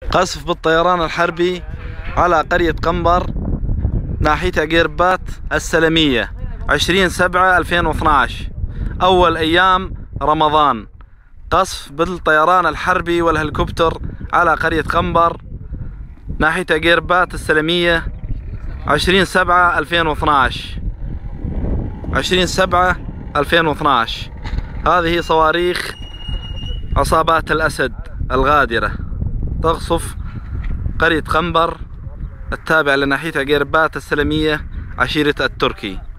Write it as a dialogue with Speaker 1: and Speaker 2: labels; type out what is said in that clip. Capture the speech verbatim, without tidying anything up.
Speaker 1: قصف بالطيران الحربي على قرية قنبر ناحية عقيربات السلمية عشرين سبعة ألفين واثناعش، أول أيام رمضان. قصف بالطيران الحربي والهليكوبتر على قرية قنبر ناحية عقيربات السلمية عشرين سبعة ألفين واثناعش عشرين سبعة ألفين واثناعش. هذه صواريخ عصابات الأسد الغادرة تقصف قرية قنبر التابعة لناحية عقيربات السلمية عشيرة التركي.